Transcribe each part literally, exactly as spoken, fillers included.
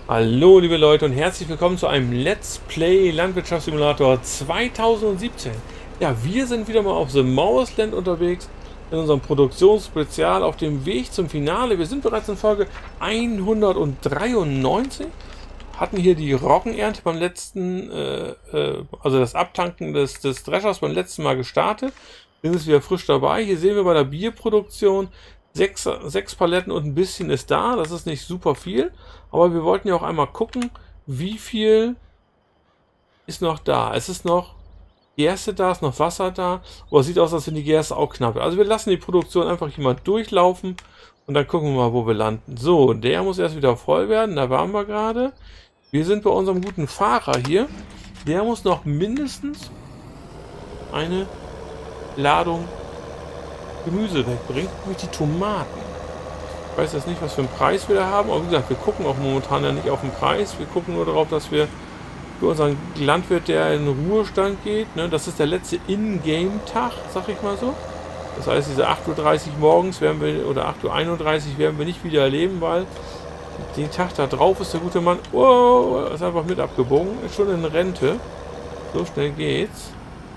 Hallo liebe Leute und herzlich willkommen zu einem Let's Play Landwirtschaftssimulator zweitausendsiebzehn. Ja, wir sind wieder mal auf The Mousland unterwegs in unserem Produktionsspezial auf dem Weg zum Finale. Wir sind bereits in Folge hundertdreiundneunzig, hatten hier die Roggenernte beim letzten, äh, äh, also das Abtanken des, des Dreschers beim letzten Mal gestartet. Sind jetzt wieder frisch dabei. Hier sehen wir bei der Bierproduktion, Sechs, sechs Paletten und ein bisschen ist da. Das ist nicht super viel. Aber wir wollten ja auch einmal gucken, wie viel ist noch da. Es ist noch Gerste da, ist noch Wasser da. Aber es sieht aus, als wenn die Gerste auch knapp ist. Also wir lassen die Produktion einfach hier mal durchlaufen. Und dann gucken wir mal, wo wir landen. So, der muss erst wieder voll werden. Da waren wir gerade. Wir sind bei unserem guten Fahrer hier. Der muss noch mindestens eine Ladung Gemüse wegbringt, nämlich die Tomaten. Ich weiß jetzt nicht, was für einen Preis wir da haben, aber wie gesagt, wir gucken auch momentan ja nicht auf den Preis. Wir gucken nur darauf, dass wir für unseren Landwirt, der in Ruhestand geht, ne, das ist der letzte In-Game-Tag, sag ich mal so. Das heißt, diese acht Uhr dreißig morgens werden wir, oder acht Uhr einunddreißig werden wir nicht wieder erleben, weil den Tag da drauf ist der gute Mann, oh, ist einfach mit abgebogen, ist schon in Rente. So schnell geht's.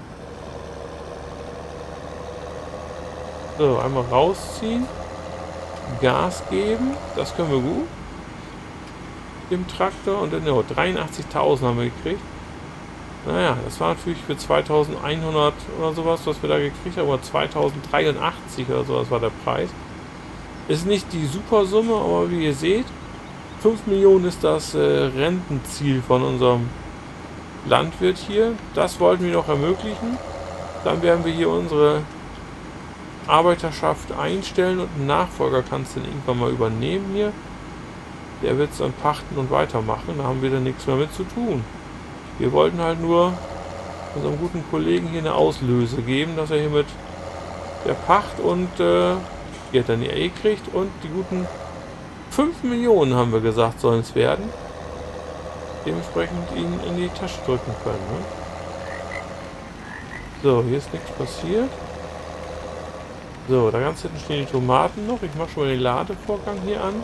So, einmal rausziehen, Gas geben, das können wir gut, im Traktor, und dann ja, dreiundachtzigtausend haben wir gekriegt. Naja, das war natürlich für zweitausendeinhundert oder sowas, was wir da gekriegt haben, aber zweitausenddreiundachtzig oder sowas war der Preis. Ist nicht die Supersumme, aber wie ihr seht, fünf Millionen ist das äh, Rentenziel von unserem Landwirt hier. Das wollten wir noch ermöglichen. Dann werden wir hier unsere Arbeiterschaft einstellen und einen Nachfolger kannst du dann irgendwann mal übernehmen hier. Der wird es dann pachten und weitermachen. Da haben wir dann nichts mehr mit zu tun. Wir wollten halt nur unserem guten Kollegen hier eine Auslöse geben, dass er hier mit der Pacht und äh, hier dann die E kriegt und die guten fünf Millionen, haben wir gesagt, sollen es werden. Dementsprechend ihn in die Tasche drücken können. Ne? So, hier ist nichts passiert. So, da ganz hinten stehen die Tomaten noch. Ich mache schon mal den Ladevorgang hier an.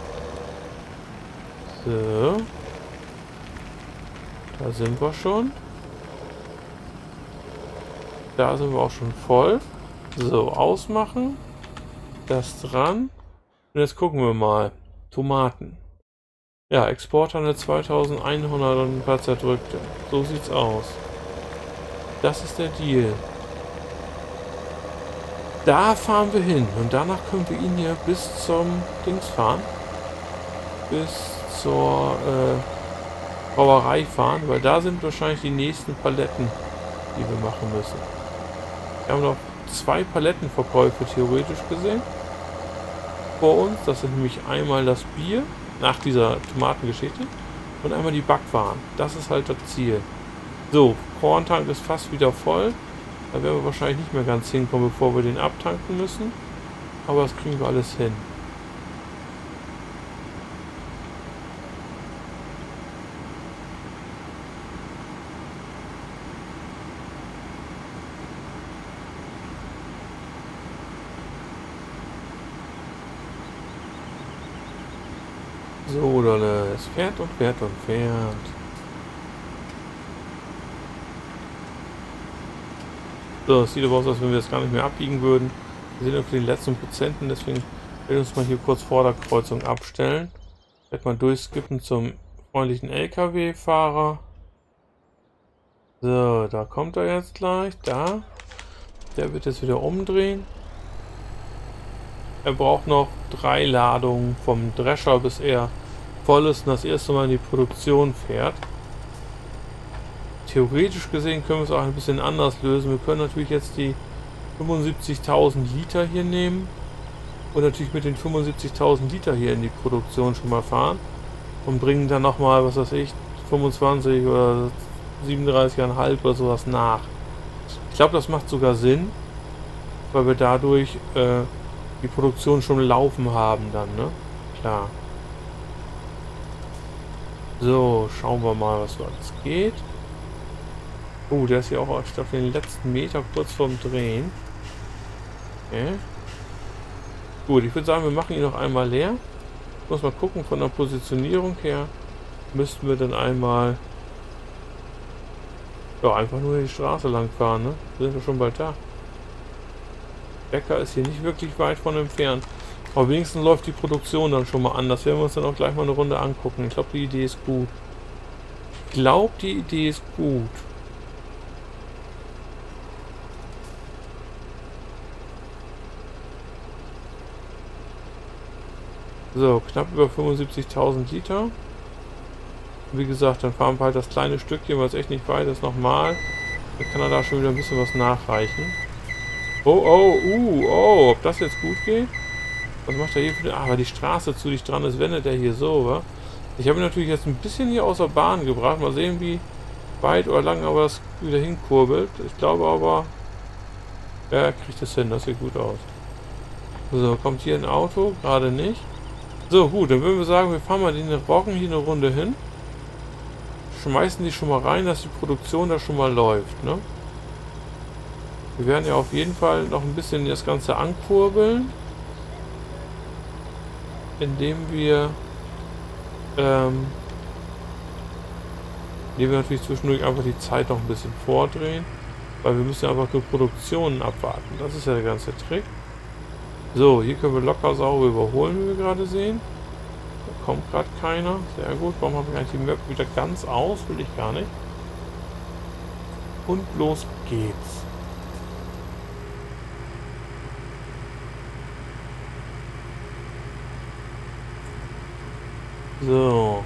So. Da sind wir schon. Da sind wir auch schon voll. So, ausmachen. Das dran. Und jetzt gucken wir mal. Tomaten. Ja, Exporthandel zweitausendeinhundert und ein paar zerdrückte. So sieht's aus. Das ist der Deal. Da fahren wir hin und danach können wir ihn hier bis zum Dings fahren. Bis zur äh, Brauerei fahren, weil da sind wahrscheinlich die nächsten Paletten, die wir machen müssen. Wir haben noch zwei Palettenverkäufe theoretisch gesehen vor uns. Das sind nämlich einmal das Bier nach dieser Tomatengeschichte und einmal die Backwaren. Das ist halt das Ziel. So, Korntank ist fast wieder voll. Da werden wir wahrscheinlich nicht mehr ganz hinkommen, bevor wir den abtanken müssen. Aber das kriegen wir alles hin. So, dann es fährt und fährt und fährt. So, es sieht aber aus, als wenn wir das gar nicht mehr abbiegen würden. Wir sind auf den letzten Prozenten, deswegen werden wir uns mal hier kurz vor der Kreuzung abstellen. Ich werde mal durchskippen zum freundlichen L K W-Fahrer. So, da kommt er jetzt gleich. Da. Der wird jetzt wieder umdrehen. Er braucht noch drei Ladungen vom Drescher, bis er voll ist und das erste Mal in die Produktion fährt. Theoretisch gesehen können wir es auch ein bisschen anders lösen. Wir können natürlich jetzt die fünfundsiebzigtausend Liter hier nehmen und natürlich mit den fünfundsiebzigtausend Liter hier in die Produktion schon mal fahren und bringen dann nochmal, was weiß ich, fünfundzwanzig oder siebenunddreißig Komma fünf oder sowas nach. Ich glaube, das macht sogar Sinn, weil wir dadurch äh, die Produktion schon laufen haben dann, ne? Klar. So, schauen wir mal, was so alles geht. Oh, der ist hier auch auf den letzten Meter kurz vorm Drehen. Okay. Gut, ich würde sagen, wir machen ihn noch einmal leer. Ich muss mal gucken von der Positionierung her. müssten wir dann einmal ja, einfach nur die Straße lang fahren, ne? Wir sind ja schon bald da. Bäcker ist hier nicht wirklich weit von entfernt. Aber wenigstens läuft die Produktion dann schon mal an. Das werden wir uns dann auch gleich mal eine Runde angucken. Ich glaube, die Idee ist gut. Ich glaube, die Idee ist gut. So, knapp über fünfundsiebzigtausend Liter. Wie gesagt, dann fahren wir halt das kleine Stückchen, was echt nicht weit ist, nochmal. Dann kann er da schon wieder ein bisschen was nachreichen. Oh, oh, uh, oh, ob das jetzt gut geht? Was macht er hier für... Ah, weil die Straße zu dicht dran ist, wendet er hier so, wa? Ich habe ihn natürlich jetzt ein bisschen hier außer Bahn gebracht. Mal sehen, wie weit oder lang aber das wieder hinkurbelt. Ich glaube aber, ja, er kriegt das hin, das sieht gut aus. So, kommt hier ein Auto? Gerade nicht. So, gut, dann würden wir sagen, wir fahren mal den Roggen hier eine Runde hin. Schmeißen die schon mal rein, dass die Produktion da schon mal läuft, ne? Wir werden ja auf jeden Fall noch ein bisschen das Ganze ankurbeln, indem wir ähm, indem wir natürlich zwischendurch einfach die Zeit noch ein bisschen vordrehen, weil wir müssen ja einfach die Produktionen abwarten. Das ist ja der ganze Trick. So, hier können wir locker sauber überholen, wie wir gerade sehen. Da kommt gerade keiner. Sehr gut. Warum habe ich eigentlich die Map wieder ganz aus? Will ich gar nicht. Und los geht's. So.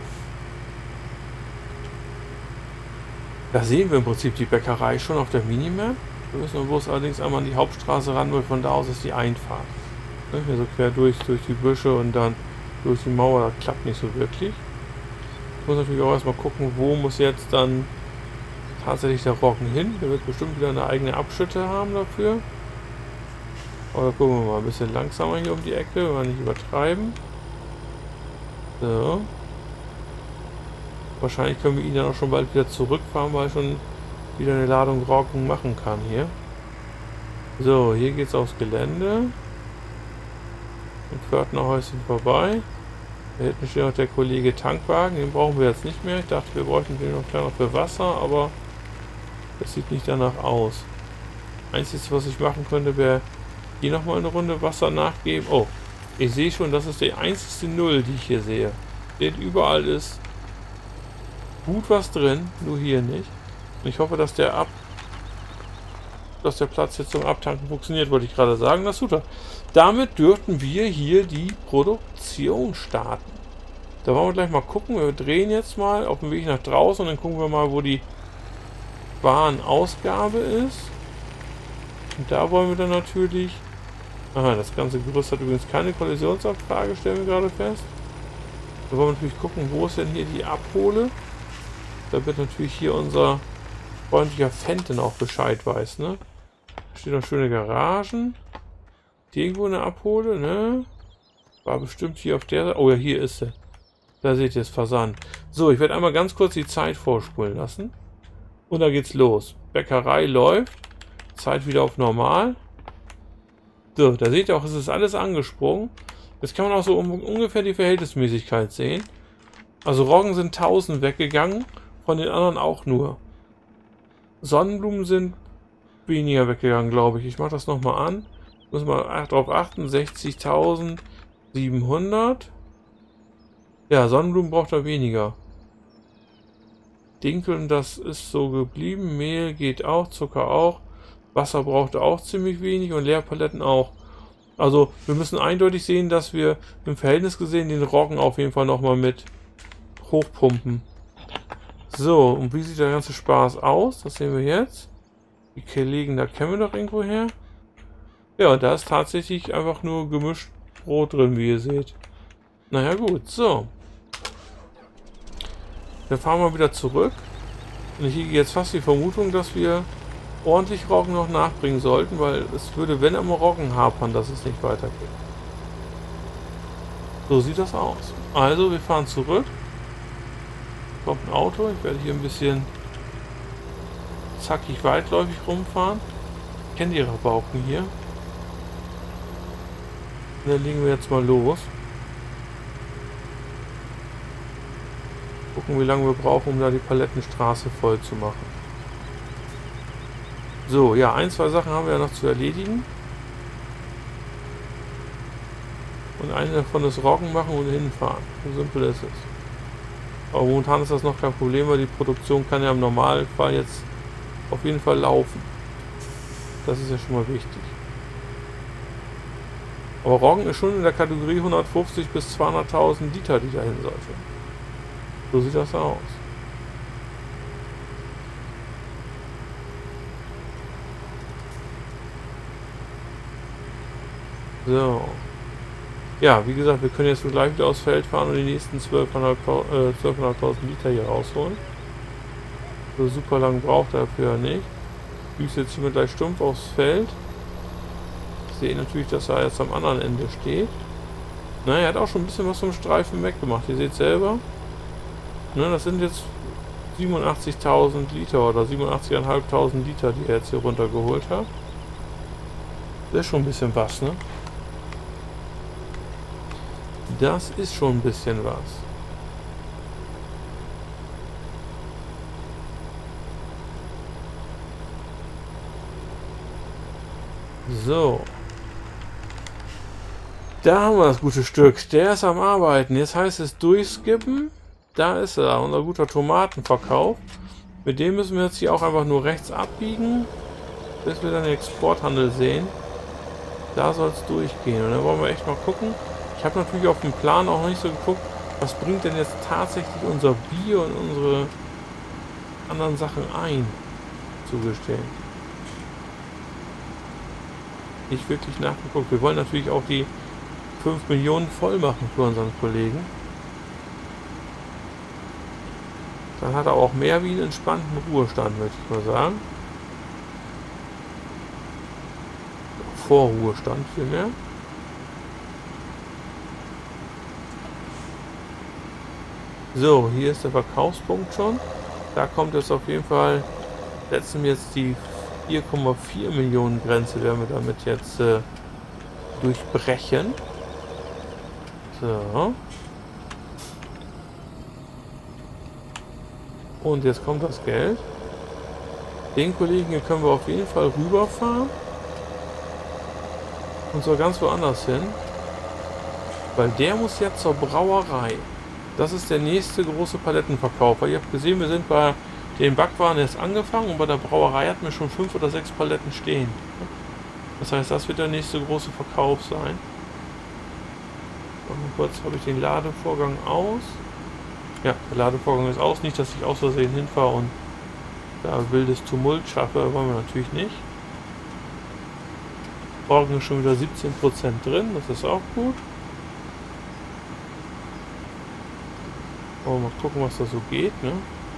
Da sehen wir im Prinzip die Bäckerei schon auf der Minimap. Wir müssen bloß allerdings einmal an die Hauptstraße ran, weil von da aus ist die Einfahrt. Ne, hier so quer durch, durch die Büsche und dann durch die Mauer, das klappt nicht so wirklich. Ich muss natürlich auch erstmal gucken, wo muss jetzt dann tatsächlich der Roggen hin. Der wird bestimmt wieder eine eigene Abschütte haben dafür. Aber gucken wir mal ein bisschen langsamer hier um die Ecke, wenn wir nicht übertreiben. So. Wahrscheinlich können wir ihn dann auch schon bald wieder zurückfahren, weil er schon wieder eine Ladung Roggen machen kann hier. So, hier geht es aufs Gelände. Im Pförtnerhäuschen vorbei. Da hinten steht noch der Kollege Tankwagen, den brauchen wir jetzt nicht mehr. Ich dachte, wir bräuchten den noch gleich noch für Wasser, aber das sieht nicht danach aus. Einziges, was ich machen könnte, wäre hier nochmal eine Runde Wasser nachgeben. Oh, ich sehe schon, das ist die einzige Null, die ich hier sehe. Seht, überall ist gut was drin, nur hier nicht. Und ich hoffe, dass der ab dass der Platz jetzt zum Abtanken funktioniert, wollte ich gerade sagen. Das tut er. Damit dürften wir hier die Produktion starten. Da wollen wir gleich mal gucken. Wir drehen jetzt mal auf dem Weg nach draußen und dann gucken wir mal, wo die Warenausgabe ist. Und da wollen wir dann natürlich... Aha, das ganze Gerüst hat übrigens keine Kollisionsabfrage, stellen wir gerade fest. Da wollen wir natürlich gucken, wo ist denn hier die Abhole. Da wird natürlich hier unser freundlicher Fenton auch Bescheid weiß, ne? Da stehen noch schöne Garagen. Die irgendwo eine Abhole, ne? War bestimmt hier auf der Seite. Oh ja, hier ist sie. Da seht ihr es, Versand. So, ich werde einmal ganz kurz die Zeit vorspulen lassen. Und da geht's los. Bäckerei läuft. Zeit wieder auf normal. So, da seht ihr auch, es ist alles angesprungen. Jetzt kann man auch so um, ungefähr die Verhältnismäßigkeit sehen. Also Roggen sind tausend weggegangen, von den anderen auch nur. Sonnenblumen sind weniger weggegangen, glaube ich. Ich mache das nochmal an. Muss mal darauf achten. sechzigtausendsiebenhundert. Ja, Sonnenblumen braucht er weniger. Dinkeln, das ist so geblieben. Mehl geht auch, Zucker auch. Wasser braucht er auch ziemlich wenig und Leerpaletten auch. Also wir müssen eindeutig sehen, dass wir im Verhältnis gesehen den Roggen auf jeden Fall nochmal mit hochpumpen. So, und wie sieht der ganze Spaß aus? Das sehen wir jetzt. Die Kollegen, da kennen wir doch irgendwo her. Ja, und da ist tatsächlich einfach nur gemischt Brot drin, wie ihr seht. Naja gut, so. Dann fahren wir wieder zurück. Und ich hege jetzt fast die Vermutung, dass wir ordentlich Roggen noch nachbringen sollten, weil es würde, wenn am Roggen hapern, dass es nicht weitergeht. So sieht das aus. Also, wir fahren zurück. Kommt ein Auto. Ich werde hier ein bisschen zackig weitläufig rumfahren. Ich kenne die Rabauken hier. Und dann legen wir jetzt mal los. Gucken, wie lange wir brauchen, um da die Palettenstraße voll zu machen. So, ja, ein, zwei Sachen haben wir ja noch zu erledigen. Und eine davon ist Roggen machen und hinfahren. So simpel ist es. Aber momentan ist das noch kein Problem, weil die Produktion kann ja im Normalfall jetzt auf jeden Fall laufen. Das ist ja schon mal wichtig. Aber Roggen ist schon in der Kategorie hundertfünfzig bis zweihunderttausend Liter, die dahin sollte. So sieht das aus. So. Ja, wie gesagt, wir können jetzt gleich wieder aufs Feld fahren und die nächsten zwölftausendfünfhundert Liter hier rausholen. So super lang braucht er dafür nicht. Ich düse jetzt hier gleich stumpf aufs Feld. Ich sehe natürlich, dass er jetzt am anderen Ende steht. Na, er hat auch schon ein bisschen was vom Streifen weggemacht. Ihr seht selber. Ne, das sind jetzt siebenundachtzigtausend Liter oder siebenundachtzigtausendfünfhundert Liter, die er jetzt hier runtergeholt hat. Das ist schon ein bisschen was, ne? Das ist schon ein bisschen was. So. Da haben wir das gute Stück. Der ist am Arbeiten. Jetzt heißt es durchskippen. Da ist er, unser guter Tomatenverkauf. Mit dem müssen wir jetzt hier auch einfach nur rechts abbiegen, bis wir dann den Exporthandel sehen. Da soll es durchgehen. Und dann wollen wir echt mal gucken. Ich habe natürlich auf dem Plan auch noch nicht so geguckt, was bringt denn jetzt tatsächlich unser Bier und unsere anderen Sachen ein, zugestehen. Nicht wirklich nachgeguckt. Wir wollen natürlich auch die fünf Millionen voll machen für unseren Kollegen. Dann hat er auch mehr wie einen entspannten Ruhestand, möchte ich mal sagen. Vorruhestand vielmehr. So, hier ist der Verkaufspunkt schon. Da kommt jetzt auf jeden Fall, setzen wir jetzt die vier Komma vier Millionen Grenze, werden wir damit jetzt äh, durchbrechen. So. Und jetzt kommt das Geld. Den Kollegen hier können wir auf jeden Fall rüberfahren. Und zwar ganz woanders hin. Weil der muss jetzt zur Brauerei. Das ist der nächste große Palettenverkäufer. Ihr habt gesehen, wir sind bei den Backwaren jetzt angefangen und bei der Brauerei hatten wir schon fünf oder sechs Paletten stehen. Das heißt, das wird der nächste große Verkauf sein. Und kurz habe ich den Ladevorgang aus. Ja, der Ladevorgang ist aus. Nicht, dass ich aus Versehen hinfahre und da wildes Tumult schaffe. Wollen wir natürlich nicht. Morgen ist schon wieder siebzehn Prozent drin. Das ist auch gut. Mal gucken, was da so geht, ne?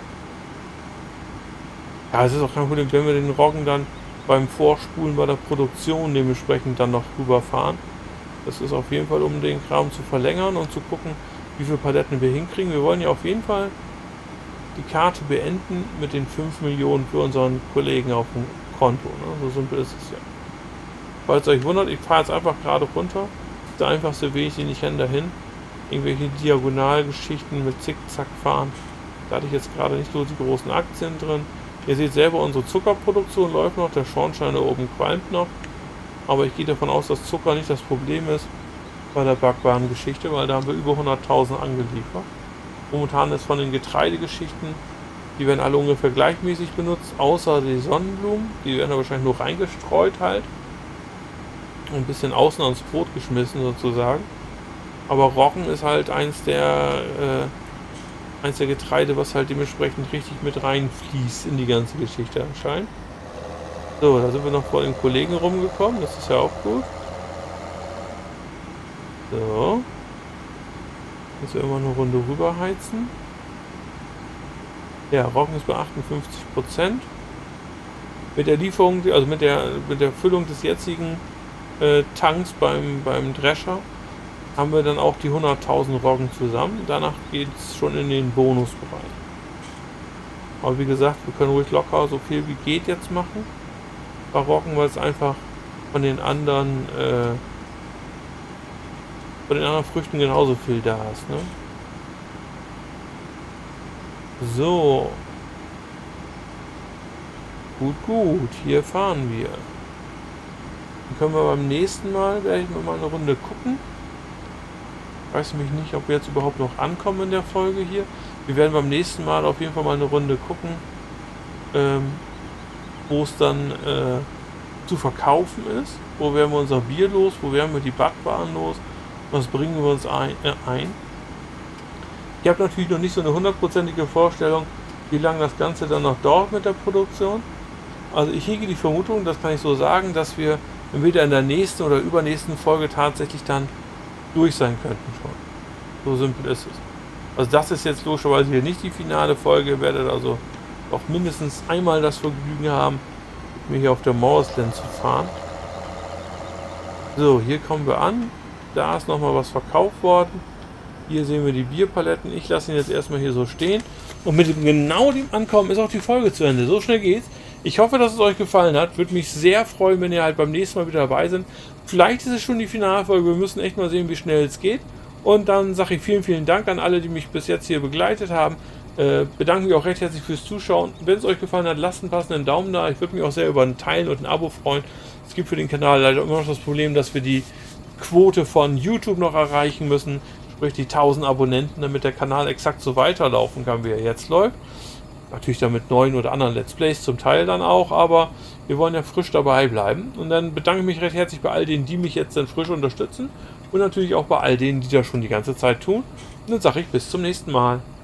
Ja, es ist auch kein Problem, wenn wir den Roggen dann beim Vorspulen bei der Produktion dementsprechend dann noch rüberfahren. Das ist auf jeden Fall, um den Kram zu verlängern und zu gucken, wie viele Paletten wir hinkriegen. Wir wollen ja auf jeden Fall die Karte beenden mit den fünf Millionen für unseren Kollegen auf dem Konto, ne? So simpel ist es ja. Falls ihr euch wundert, ich fahre jetzt einfach gerade runter. Der einfachste Weg, den ich kenne, dahin. Irgendwelche Diagonalgeschichten mit Zickzack fahren. Da hatte ich jetzt gerade nicht so die großen Aktien drin. Ihr seht selber, unsere Zuckerproduktion läuft noch, der Schornstein da oben qualmt noch. Aber ich gehe davon aus, dass Zucker nicht das Problem ist bei der Backwarengeschichte, weil da haben wir über hunderttausend angeliefert. Momentan ist von den Getreidegeschichten, die werden alle ungefähr gleichmäßig benutzt, außer die Sonnenblumen. Die werden da wahrscheinlich nur reingestreut halt. Und ein bisschen außen ans Brot geschmissen sozusagen. Aber Roggen ist halt eins der, äh, eins der Getreide, was halt dementsprechend richtig mit reinfließt in die ganze Geschichte anscheinend. So, da sind wir noch vor den Kollegen rumgekommen, das ist ja auch gut. So. Jetzt werden wir eine Runde rüber heizen. Ja, Roggen ist bei achtundfünfzig Prozent. Mit der Lieferung, also mit der, mit der Füllung des jetzigen äh, Tanks beim, beim Drescher haben wir dann auch die hunderttausend Roggen zusammen. Danach geht es schon in den Bonusbereich. Aber wie gesagt, wir können ruhig locker so viel wie geht jetzt machen bei Roggen, weil es einfach von den anderen äh, von den anderen Früchten genauso viel da ist. Ne? So. Gut, gut. Hier fahren wir. Dann können wir beim nächsten Mal, werde ich mal eine Runde gucken. Ich weiß mich nicht, ob wir jetzt überhaupt noch ankommen in der Folge hier. Wir werden beim nächsten Mal auf jeden Fall mal eine Runde gucken, ähm, wo es dann äh, zu verkaufen ist. Wo werden wir unser Bier los? Wo werden wir die Backwaren los? Was bringen wir uns ein? Äh, ein? Ich habe natürlich noch nicht so eine hundertprozentige Vorstellung, wie lange das Ganze dann noch dauert mit der Produktion. Also ich hege die Vermutung, das kann ich so sagen, dass wir entweder in der nächsten oder übernächsten Folge tatsächlich dann durch sein könnten schon. So simpel ist es. Also das ist jetzt logischerweise hier nicht die finale Folge. Ihr werdet also auch mindestens einmal das Vergnügen haben, mit mir hier auf der Mauersland zu fahren. So, hier kommen wir an. Da ist nochmal was verkauft worden. Hier sehen wir die Bierpaletten. Ich lasse ihn jetzt erstmal hier so stehen. Und mit dem genau dem Ankommen ist auch die Folge zu Ende. So schnell geht's. Ich hoffe, dass es euch gefallen hat. Würde mich sehr freuen, wenn ihr halt beim nächsten Mal wieder dabei seid. Vielleicht ist es schon die Finalfolge. Wir müssen echt mal sehen, wie schnell es geht. Und dann sage ich vielen, vielen Dank an alle, die mich bis jetzt hier begleitet haben. Äh, bedanke mich auch recht herzlich fürs Zuschauen. Wenn es euch gefallen hat, lasst einen passenden Daumen da. Ich würde mich auch sehr über ein Teilen und ein Abo freuen. Es gibt für den Kanal leider immer noch das Problem, dass wir die Quote von YouTube noch erreichen müssen. Sprich die tausend Abonnenten, damit der Kanal exakt so weiterlaufen kann, wie er jetzt läuft. Natürlich dann mit neuen oder anderen Let's Plays zum Teil dann auch, aber wir wollen ja frisch dabei bleiben. Und dann bedanke ich mich recht herzlich bei all denen, die mich jetzt dann frisch unterstützen. Und natürlich auch bei all denen, die das schon die ganze Zeit tun. Und dann sage ich bis zum nächsten Mal.